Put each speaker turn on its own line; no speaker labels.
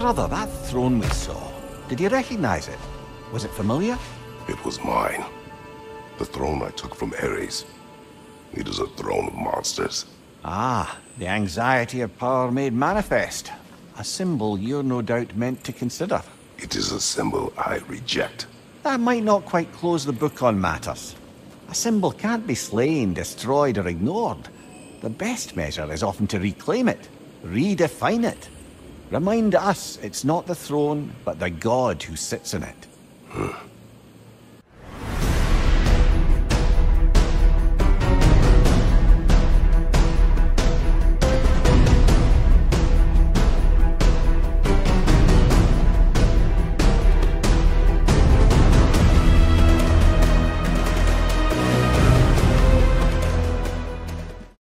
Brother, that throne we saw, did you recognize it? Was it familiar?
It was mine. The throne I took from Ares. It is a throne of monsters.
Ah, the anxiety of power made manifest. A symbol you're no doubt meant to consider.
It is a symbol I reject.
That might not quite close the book on matters. A symbol can't be slain, destroyed, or ignored. The best measure is often to reclaim it, redefine it. Remind us it's not the throne, but the god who sits in it.